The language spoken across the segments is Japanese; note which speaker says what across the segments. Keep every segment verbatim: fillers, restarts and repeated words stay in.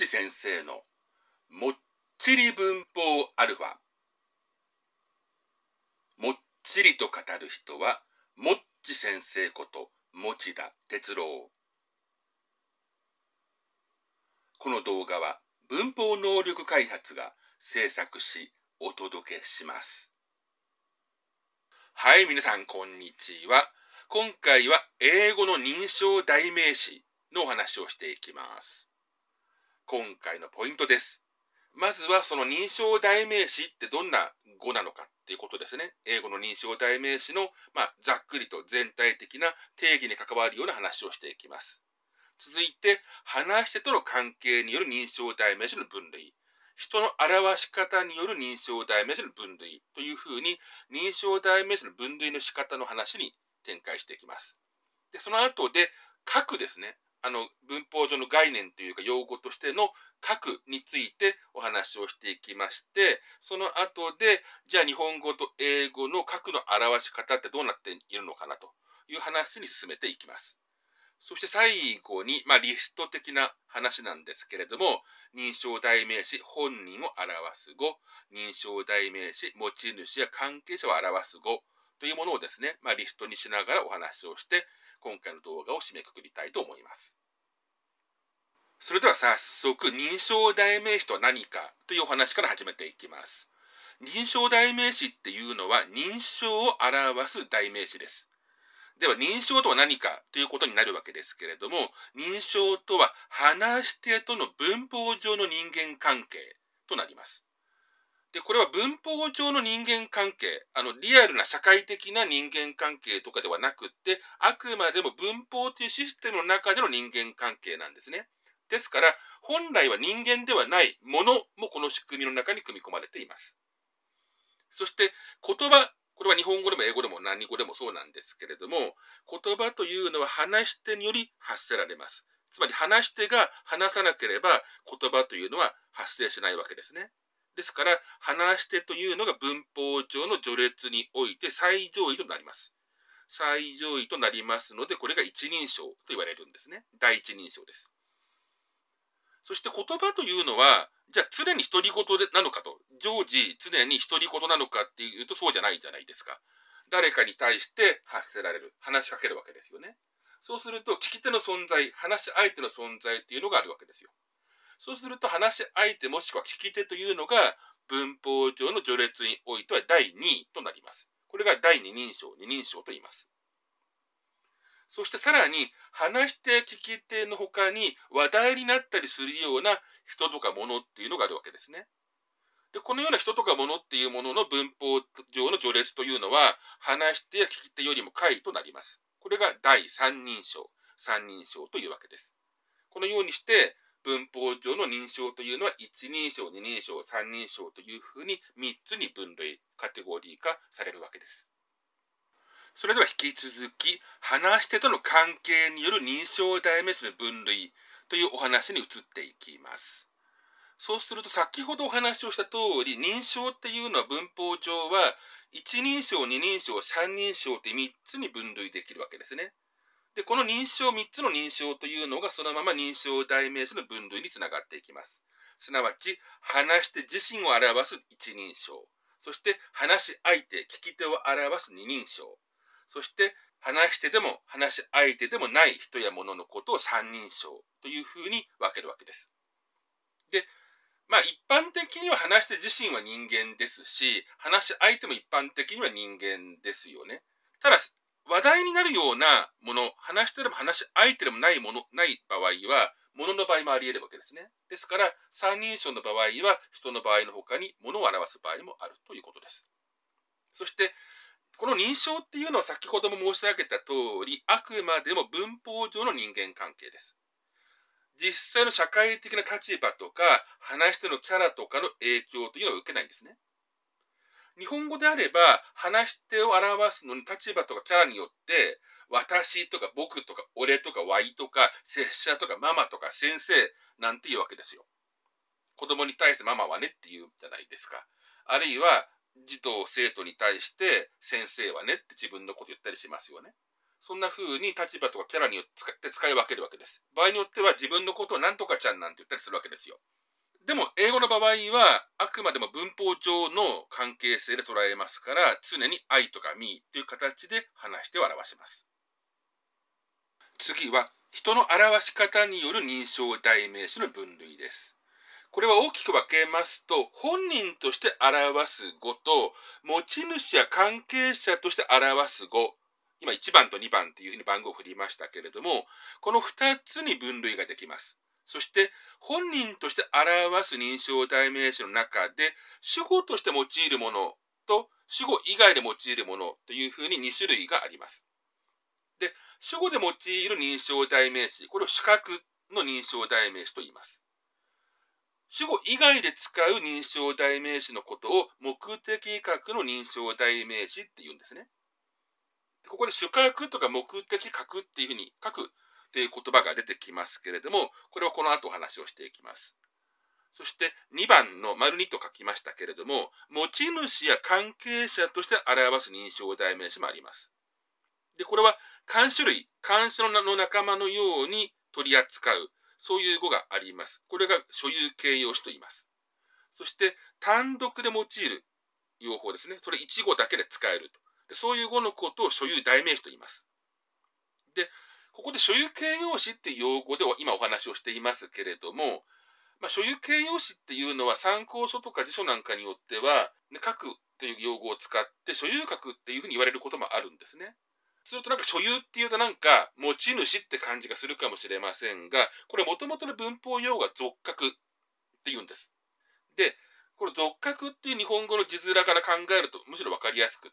Speaker 1: ち先生のもっちり文法アルファ。もっちりと語る人はもっち先生こと持田哲郎。この動画は文法能力開発が制作しお届けします。はい、皆さんこんにちは。今回は英語の認証代名詞のお話をしていきます。今回のポイントです。まずはその認証代名詞ってどんな語なのかっていうことですね。英語の認証代名詞の、まあ、ざっくりと全体的な定義に関わるような話をしていきます。続いて、話し手との関係による認証代名詞の分類。人の表し方による認証代名詞の分類というふうに、認証代名詞の分類の仕方の話に展開していきます。で、その後で、核ですね。あの、文法上の概念というか用語としての核についてお話をしていきまして、その後で、じゃあ日本語と英語の核の表し方ってどうなっているのかなという話に進めていきます。そして最後に、まあ、リスト的な話なんですけれども、認証代名詞、本人を表す語、認証代名詞、持ち主や関係者を表す語というものをですね、まあ、リストにしながらお話をして、今回の動画を締めくくりたいと思います。それでは早速、認証代名詞とは何かというお話から始めていきます。認証代名詞っていうのは認証を表す代名詞です。では、認証とは何かということになるわけですけれども、認証とは話し手との文法上の人間関係となります。で、これは文法上の人間関係、あの、リアルな社会的な人間関係とかではなくって、あくまでも文法というシステムの中での人間関係なんですね。ですから、本来は人間ではないものもこの仕組みの中に組み込まれています。そして、言葉、これは日本語でも英語でも何語でもそうなんですけれども、言葉というのは話し手により発せられます。つまり話し手が話さなければ言葉というのは発生しないわけですね。ですから、話し手というのが文法上の序列において最上位となります。最上位となりますので、これが一人称と言われるんですね。第一人称です。そして言葉というのは、じゃあ常に独り言でなのかと、常時常に独り言なのかっていうとそうじゃないじゃないですか。誰かに対して発せられる、話しかけるわけですよね。そうすると、聞き手の存在、話し相手の存在っていうのがあるわけですよ。そうすると、話し相手もしくは聞き手というのが、文法上の序列においてはだいにいとなります。これが第二人称、二人称と言います。そしてさらに、話し手、聞き手の他に話題になったりするような人とか物っていうのがあるわけですね。で、このような人とか物っていうものの文法上の序列というのは、話し手や聞き手よりも下位となります。これが第三人称、三人称というわけです。このようにして、文法上の認証というのは一人称、二人称、三人称というふうにみっつに分類、カテゴリー化されるわけです。それでは引き続き、話し手との関係による認証代名詞の分類というお話に移っていきます。そうすると先ほどお話をした通り、認証っていうのは文法上は一人称、二人称、三人称ってみっつに分類できるわけですね。で、この認証、みっつの認証というのがそのまま認証代名詞の分類につながっていきます。すなわち、話し手自身を表す一人称、そして話し相手、聞き手を表す二人称、そして話し手でも話し相手でもない人や物のことを三人称というふうに分けるわけです。で、まあ一般的には話し手自身は人間ですし、話し相手も一般的には人間ですよね。ただ、話題になるようなもの、話し手でも話し相手でもないもの、ない場合は、物の場合もあり得るわけですね。ですから、三人称の場合は、人の場合の他に物を表す場合もあるということです。そして、この認証っていうのは先ほども申し上げた通り、あくまでも文法上の人間関係です。実際の社会的な立場とか、話し手のキャラとかの影響というのは受けないんですね。日本語であれば、話し手を表すのに立場とかキャラによって、私とか僕とか俺とかワイとか、拙者とかママとか先生なんていうわけですよ。子供に対してママはねって言うじゃないですか。あるいは、児童生徒に対して先生はねって自分のこと言ったりしますよね。 そんな風に立場とかキャラによって使って使い分けるわけです。場合によっては自分のことをなんとかちゃんなんて言ったりするわけですよ。でも、英語の場合は、あくまでも文法上の関係性で捉えますから、常に I とか me という形で話して表します。次は、人の表し方による認証代名詞の分類です。これは大きく分けますと、本人として表す語と、持ち主や関係者として表す語、今いちばんとにばんというふうに番号を振りましたけれども、このふたつに分類ができます。そして、本人として表す認証代名詞の中で、主語として用いるものと、主語以外で用いるものというふうにに種類があります。で、主語で用いる認証代名詞、これを主格の認証代名詞と言います。主語以外で使う認証代名詞のことを目的格の認証代名詞って言うんですね。ここで主格とか目的格っていうふうに書くという言葉が出てきますけれども、これはこの後お話をしていきます。そしてにばんの丸にと書きましたけれども、持ち主や関係者として表す認証代名詞もあります。で、これは漢種類、漢種の仲間のように取り扱う、そういう語があります。これが所有形容詞と言います。そして単独で用いる用法ですね。それいち語だけで使えると。でそういう語のことを所有代名詞と言います。で、ここで所有形容詞っていう用語で今お話をしていますけれども、まあ、所有形容詞っていうのは参考書とか辞書なんかによっては、ね、格という用語を使って所有格っていうふうに言われることもあるんですね。するとなんか所有っていうとなんか持ち主って感じがするかもしれませんが、これもともとの文法用語は属格って言うんです。で、これ属格っていう日本語の字面から考えるとむしろわかりやすくって、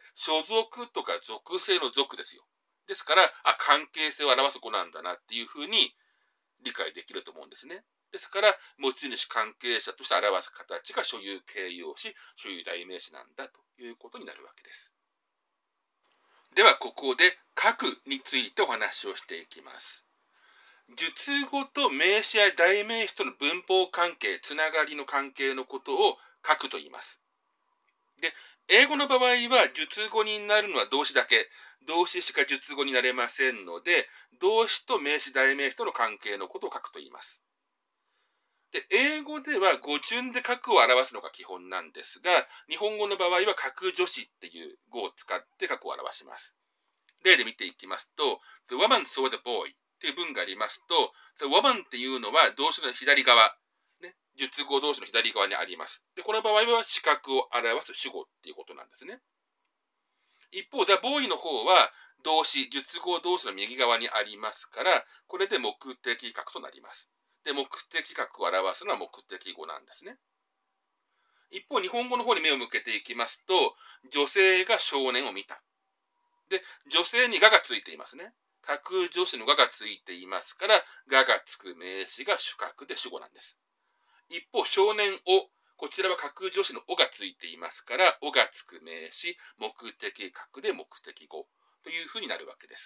Speaker 1: 所属とか属性の属ですよ。ですから、あ、関係性を表す語なんだなっていうふうに理解できると思うんですね。ですから、持ち主関係者として表す形が所有形容詞、所有代名詞なんだということになるわけです。では、ここで格についてお話をしていきます。述語と名詞や代名詞との文法関係、つながりの関係のことを格と言います。で、英語の場合は述語になるのは動詞だけ。動詞しか述語になれませんので、動詞と名詞代名詞との関係のことを格と言います。で、英語では語順で格を表すのが基本なんですが、日本語の場合は格助詞っていう語を使って格を表します。例で見ていきますと、The woman saw the boy っていう文がありますと、The woman っていうのは動詞の左側、ね、述語動詞の左側にあります。で、この場合は視覚を表す主語っていうことなんですね。一方、The boy の方は動詞、述語動詞の右側にありますから、これで目的格となります。で、目的格を表すのは目的語なんですね。一方、日本語の方に目を向けていきますと、女性が少年を見た。で、女性にががついていますね。格助詞のががついていますから、ががつく名詞が主格で主語なんです。一方、少年を、こちらは格助詞のおがついていますから、おがつく名詞、目的格で目的語というふうになるわけです。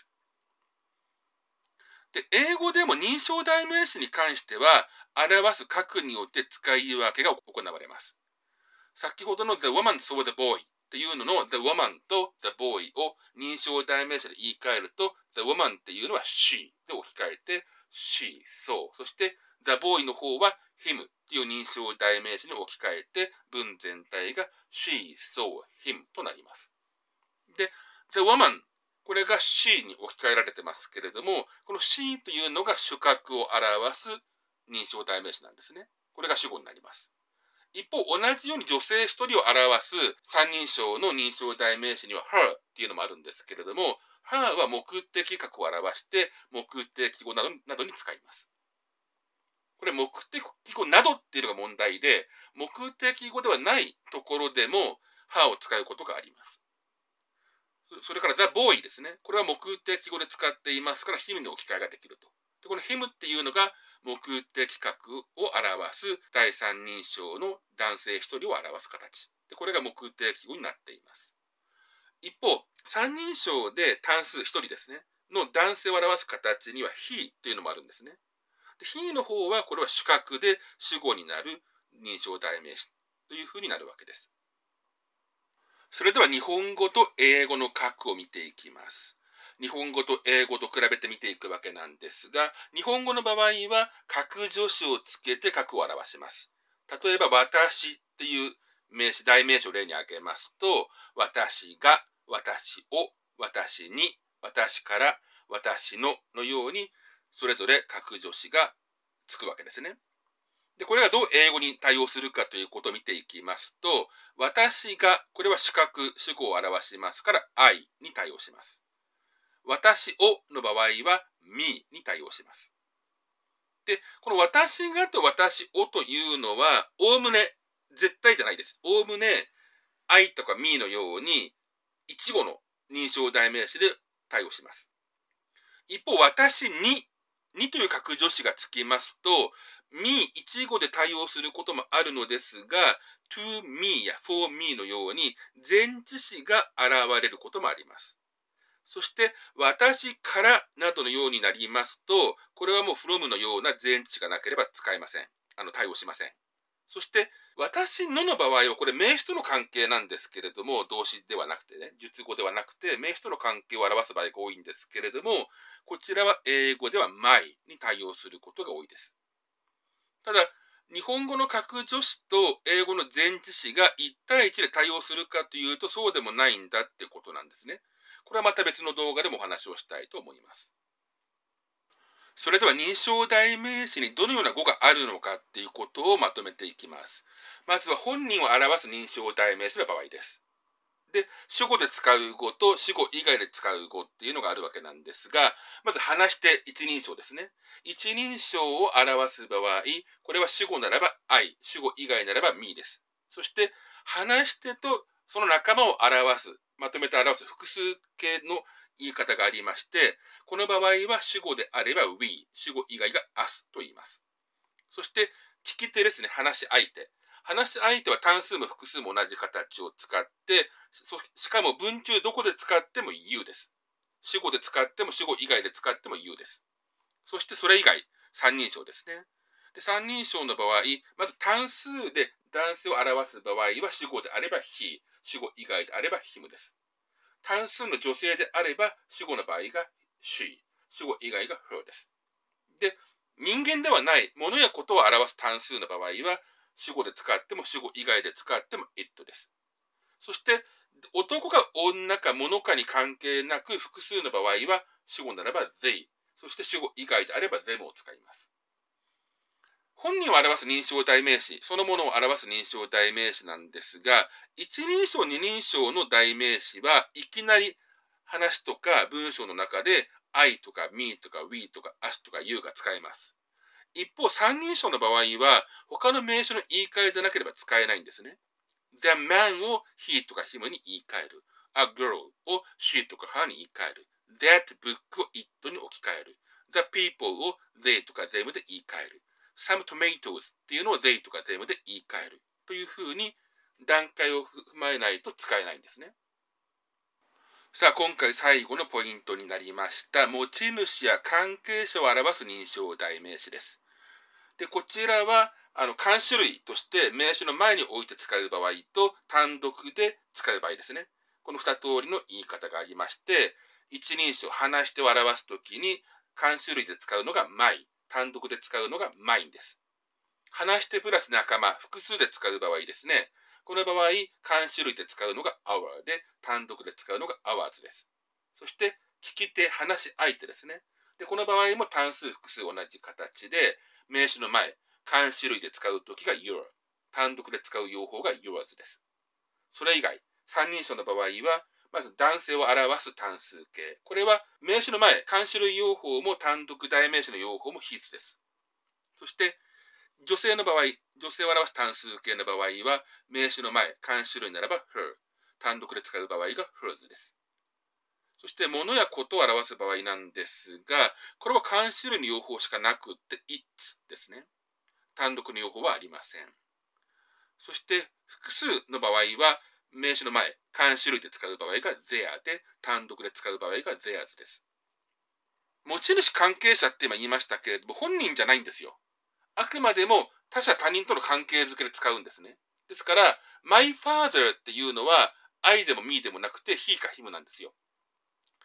Speaker 1: で、英語でも認証代名詞に関しては、表す格によって使い分けが行われます。先ほどの The woman saw the boy っていうのの The woman と The boy を認証代名詞で言い換えると The woman っていうのは she で置き換えて she saw そして The boy の方は him っていう認証代名詞に置き換えて文全体が she saw him となります。で、The woman これが she に置き換えられてますけれども、この she というのが主格を表す認証代名詞なんですね。これが主語になります。一方、同じように女性一人を表す三人称の認証代名詞には her っていうのもあるんですけれども、her は目的格を表して目的語などなどに使います。これ目的語などっていうのが問題で、目的語ではないところでも her を使うことがあります。それから the boy ですね。これは目的語で使っていますから him に置き換えができると。でこの him っていうのが目的格を表す第三人称の男性一人を表す形。でこれが目的語になっています。一方、三人称で単数一人ですね。の男性を表す形には he というのもあるんですね。で he の方はこれは主格で主語になる認証代名詞というふうになるわけです。それでは日本語と英語の格を見ていきます。 日本語と英語と比べて見ていくわけなんですが、日本語の場合は格助詞をつけて格を表します。例えば、私っていう名詞、代名詞を例に挙げますと、私が、私を、私に、私から、私ののように、それぞれ格助詞がつくわけですね。で、これがどう英語に対応するかということを見ていきますと、私が、これは主格、主語を表しますから、I に対応します。私をの場合は me に対応します。で、この私がと私をというのは、おおむね絶対じゃないです。おおむね I とか me のように一語の認証代名詞で対応します。一方、私に、にという格助詞がつきますと、me 一語で対応することもあるのですが、to me や for me のように前置詞が現れることもあります。そして、私からなどのようになりますと、これはもう from のような前置詞がなければ使えません。あの、対応しません。そして、私のの場合は、これ名詞との関係なんですけれども、動詞ではなくてね、述語ではなくて、名詞との関係を表す場合が多いんですけれども、こちらは英語では my に対応することが多いです。ただ、日本語の格助詞と英語の前置詞がいち対いちで対応するかというと、そうでもないんだってことなんですね。これはまた別の動画でもお話をしたいと思います。それでは認証代名詞にどのような語があるのかっていうことをまとめていきます。まずは本人を表す認証代名詞の場合です。で、主語で使う語と主語以外で使う語っていうのがあるわけなんですが、まず話して一人称ですね。一人称を表す場合、これは主語ならば I、主語以外ならば me です。そして、話してとその仲間を表す、まとめて表す複数形の言い方がありまして、この場合は主語であれば we、主語以外が us と言います。そして、聞き手ですね、話し相手。話し相手は単数も複数も同じ形を使って、しかも文中どこで使っても you です。主語で使っても主語以外で使っても you です。そしてそれ以外、三人称ですね。で三人称の場合、まず単数で男性を表す場合は主語であれば he、主語以外であれば him です。単数の女性であれば主語の場合が she、主語以外が her です。で、人間ではないものやことを表す単数の場合は主語で使っても主語以外で使っても it です。そして、男か女か物かに関係なく複数の場合は主語ならば they、そして主語以外であれば them を使います。本人を表す認証代名詞、そのものを表す認証代名詞なんですが、一人称、二人称の代名詞はいきなり話とか文章の中で I とか me とか we とか us とか you が使えます。一方、三人称の場合は他の名詞の言い換えでなければ使えないんですね。The man を he とか him に言い換える。A girl を she とか her に言い換える。That book を it に置き換える。The people を they とか them で言い換える。Some tomatoes っていうのを they とか them で言い換える。というふうに段階を踏まえないと使えないんですね。さあ、今回最後のポイントになりました。持ち主や関係者を表す認証代名詞です。で、こちらは、あの、漢種類として名詞の前に置いて使う場合と単独で使う場合ですね。この二通りの言い方がありまして、一人称、話してを表すときに漢種類で使うのが my、単独で使うのが mine です。話してプラス仲間、複数で使う場合ですね。この場合、漢種類で使うのが our で、単独で使うのが ours です。そして、聞き手、話し相手ですね。で、この場合も単数、複数同じ形で、名詞の前、漢種類で使うときが your、単独で使う用法が yours です。それ以外、三人称の場合は、まず男性を表す単数形。これは名詞の前、漢種類用法も単独代名詞の用法も his です。そして、女性の場合、女性を表す単数形の場合は、名詞の前、漢種類ならば her、単独で使う場合が hers です。そして、物やことを表す場合なんですが、これは漢種類の用法しかなくって it ですね。単独の用法はありません。そして、複数の場合は、名詞の前、漢種類で使う場合が their で、単独で使う場合が theirs です。持ち主関係者って今言いましたけれども、本人じゃないんですよ。あくまでも他者他人との関係づけで使うんですね。ですから、my father っていうのは I でも me でもなくて he か him なんですよ。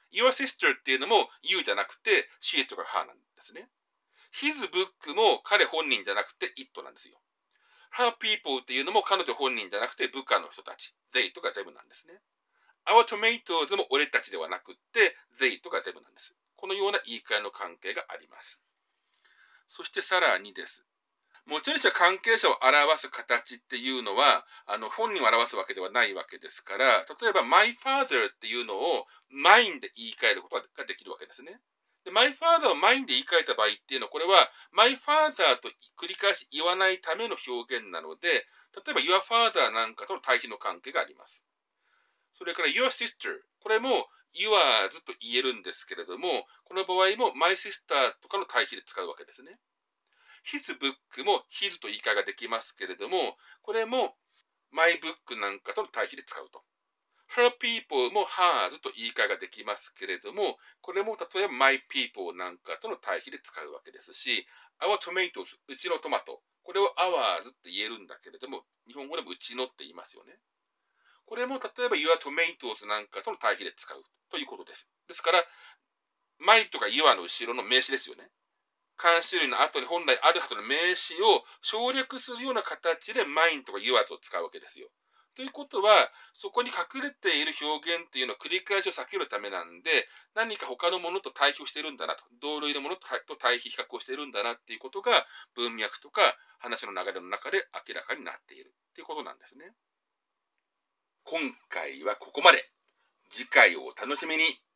Speaker 1: your sister っていうのも you じゃなくて she とか her なんですね。his book も彼本人じゃなくて it なんですよ。her people っていうのも彼女本人じゃなくて部下の人たち、they とか them なんですね。our tomatoes も俺たちではなくって they とか them なんです。このような言い換えの関係があります。そしてさらにです。持ち主は関係者を表す形っていうのは、あの、本人を表すわけではないわけですから、例えば my father っていうのを mine で言い換えることができるわけですね。で、my father を mine で言い換えた場合っていうのは、これは my father と繰り返し言わないための表現なので、例えば your father なんかとの対比の関係があります。それから your sister、これも yours と言えるんですけれども、この場合も my sister とかの対比で使うわけですね。his book も his と言い換えができますけれども、これも my book なんかとの対比で使うと。her people も hers と言い換えができますけれども、これも例えば my people なんかとの対比で使うわけですし、our tomatoes、うちのトマト、これを ours って言えるんだけれども、日本語でもうちのって言いますよね。これも例えば your tomatoes なんかとの対比で使うということです。ですから、my とか your の後ろの名詞ですよね。監視類の後に本来あるはずの名詞を省略するような形で mine とか yours を使うわけですよ。ということは、そこに隠れている表現っていうのを繰り返しを避けるためなんで、何か他のものと対比をしているんだなと、同類のものと対比比較をしているんだなっていうことが、文脈とか話の流れの中で明らかになっているっていうことなんですね。今回はここまで。次回をお楽しみに。